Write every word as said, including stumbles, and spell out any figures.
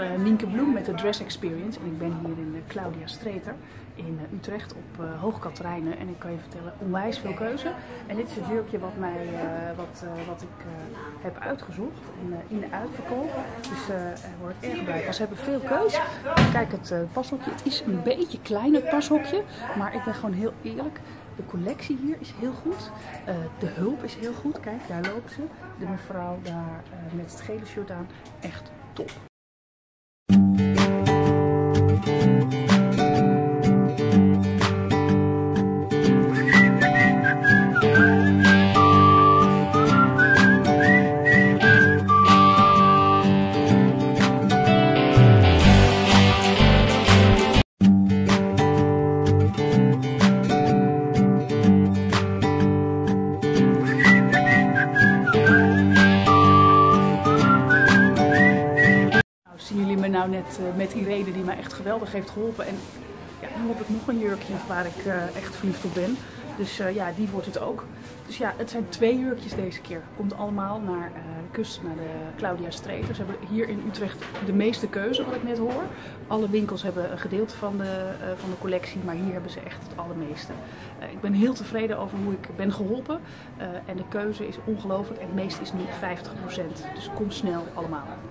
uh, Nienke Bloem met de Dress Experience en ik ben hier in uh, Claudia Streeter in uh, Utrecht op uh, Hoog Catharijne en ik kan je vertellen, onwijs veel keuze. En dit is het jurkje wat, mij, uh, wat, uh, wat ik uh, heb uitgezocht in, uh, in de uitverkoop. Dus uh, er wordt erg blij van. Ze hebben veel keus. Kijk, het uh, pashokje, het is een beetje klein het pashokje, maar ik ben gewoon heel eerlijk. De collectie hier is heel goed. Uh, de hulp is heel goed. Kijk, daar loopt ze. De mevrouw daar uh, met het gele shirt aan. Echt top. Zien jullie me nou net uh, met Irene die mij echt geweldig heeft geholpen. En ja, nu heb ik nog een jurkje waar ik uh, echt verliefd op ben. Dus uh, ja, die wordt het ook. Dus ja, het zijn twee jurkjes deze keer. Komt allemaal naar uh, de kust, naar de Claudia Streeter. Ze hebben hier in Utrecht de meeste keuze, wat ik net hoor. Alle winkels hebben een gedeelte van de, uh, van de collectie, maar hier hebben ze echt het allermeeste. Uh, ik ben heel tevreden over hoe ik ben geholpen. Uh, en de keuze is ongelooflijk en het meeste is nu vijftig procent. Dus kom snel allemaal.